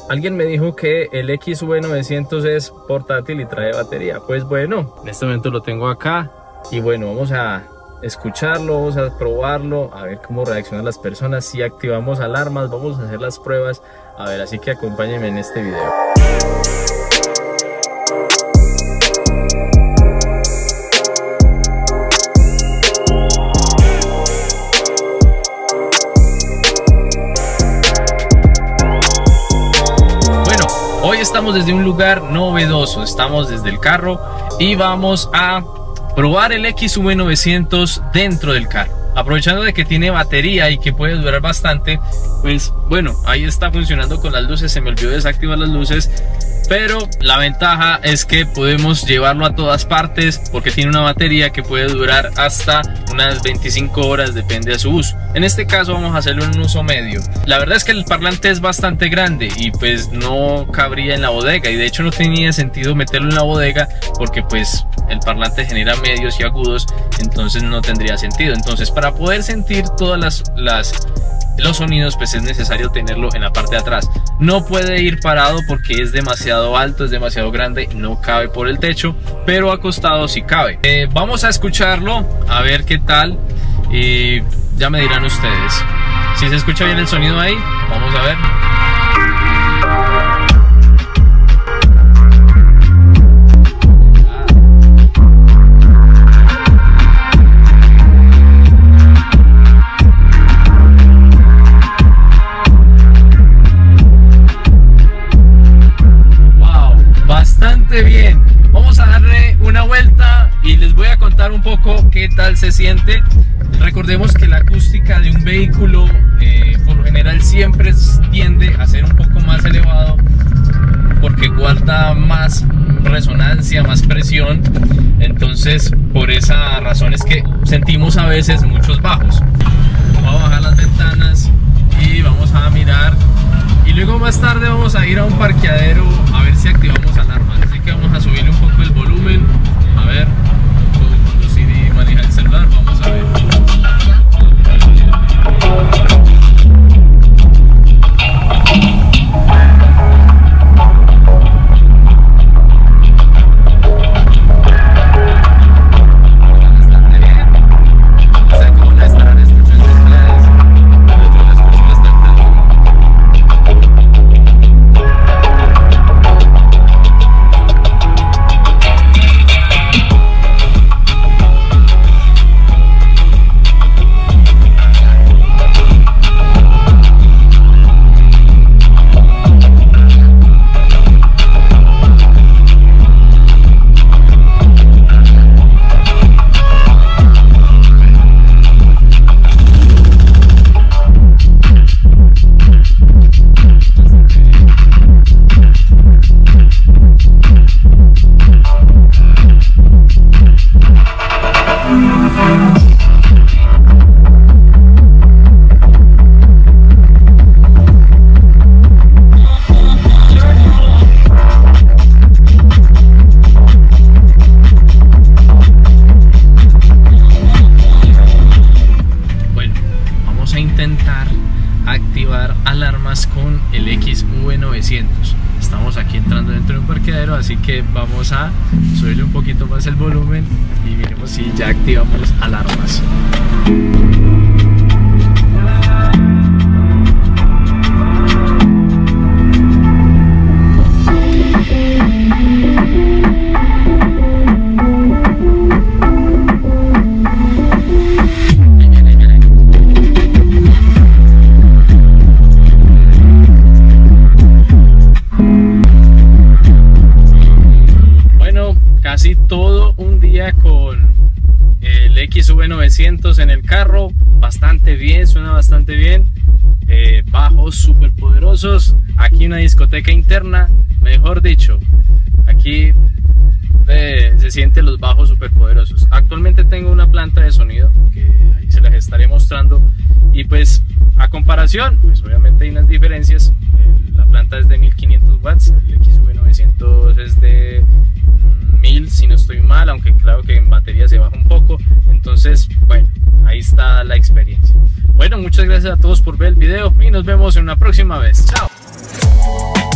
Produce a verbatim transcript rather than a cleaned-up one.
Alguien me dijo que el X V novecientos es portátil y trae batería. Pues bueno, en este momento lo tengo acá y bueno, vamos a escucharlo, vamos a probarlo, a ver cómo reaccionan las personas, si activamos alarmas, vamos a hacer las pruebas, a ver, así que acompáñenme en este video. Hoy estamos desde un lugar novedoso, estamos desde el carro y vamos a probar el X V novecientos dentro del carro. Aprovechando de que tiene batería y que puede durar bastante, pues bueno, ahí está funcionando con las luces, se me olvidó desactivar las luces. Pero la ventaja es que podemos llevarlo a todas partes porque tiene una batería que puede durar hasta unas veinticinco horas, depende de su uso. En este caso vamos a hacerlo en un uso medio. La verdad es que el parlante es bastante grande y pues no cabría en la bodega, y de hecho no tenía sentido meterlo en la bodega porque pues el parlante genera medios y agudos, entonces no tendría sentido. Entonces, para poder sentir todas las, las los sonidos, pues es necesario tenerlo en la parte de atrás. No puede ir parado porque es demasiado alto, es demasiado grande, no cabe por el techo, pero acostado sí cabe. Eh, vamos a escucharlo, a ver qué tal, y ya me dirán ustedes. Si se escucha bien el sonido ahí, vamos a ver. Bien, vamos a darle una vuelta y les voy a contar un poco qué tal se siente. Recordemos que la acústica de un vehículo eh, por lo general siempre tiende a ser un poco más elevado porque guarda más resonancia, más presión. Entonces por esa razón es que sentimos a veces muchos bajos. Vamos a bajar las ventanas y vamos a mirar, y luego más tarde vamos a ir a un parqueadero a ver si activamos alarmas. Así que vamos a subirle un poco el volumen, a ver, puedo conducir y manejar el celular, vamos a ver. Activar alarmas con el X V novecientos. Estamos aquí entrando dentro de un parqueadero, así que vamos a subirle un poquito más el volumen y miremos si ya activamos alarmas. Casi todo un día con el X V novecientos en el carro, bastante bien, suena bastante bien, eh, bajos súper poderosos, aquí una discoteca interna, mejor dicho, aquí eh, se sienten los bajos súper poderosos. Actualmente tengo una planta de sonido que ahí se les estaré mostrando, y pues a comparación, pues obviamente hay unas diferencias. La planta es de mil quinientos watts, el X V novecientos es de mil si no estoy mal, aunque claro que en batería se baja un poco. Entonces bueno, ahí está la experiencia. Bueno, muchas gracias a todos por ver el video y nos vemos en una próxima vez. Chao.